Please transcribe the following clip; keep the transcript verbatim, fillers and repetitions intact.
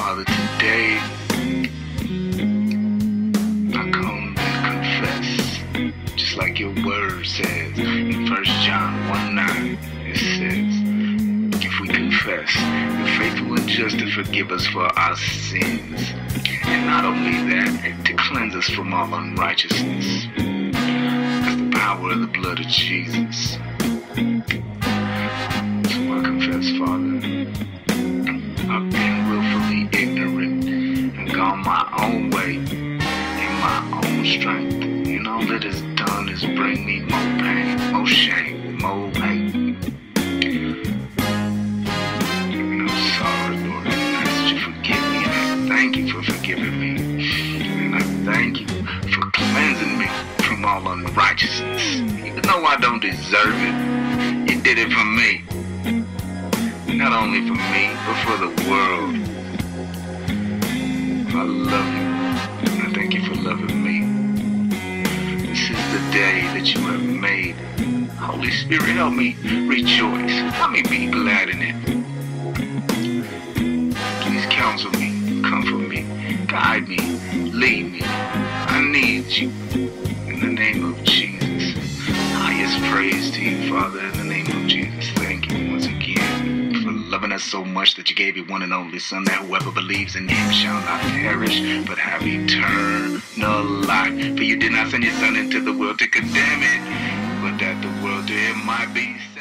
Father, today I come and confess, just like your word says in First John one nine. It says, if we confess, you're faithful and just to forgive us for our sins, and not only that, to cleanse us from all unrighteousness. That's the power of the blood of Jesus. So I confess, Father, I've been willfully ignorant and gone my own way in my own strength, and all that has done is bring me more pain, more shame, more pain. And I'm sorry, Lord, and I ask that you forgive me, and I thank you for forgiving me, and I thank you for cleansing me from all unrighteousness. Even though I don't deserve it, you did it for me. Not only for me, but for the world. I love you, and I thank you for loving me. This is the day that you have made. Holy Spirit, help me rejoice. Let me be glad in it. Please counsel me, comfort me, guide me, lead me. I need you. In the name of Jesus. Highest praise to you, Father, in the name of Jesus. Thank you once again for loving us so much that you gave your one and only Son, that whoever believes in him shall not perish, but have eternal life. For you did not send your Son into the world to condemn it, but that the world through him might be